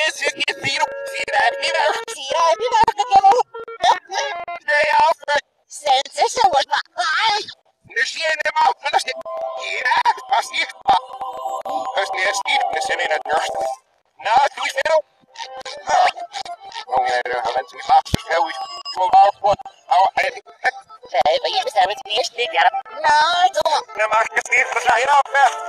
Nee, maar je bent het eerst niet. Ja, nou, toch. Nee, maar ik het niet. We zijn hier af.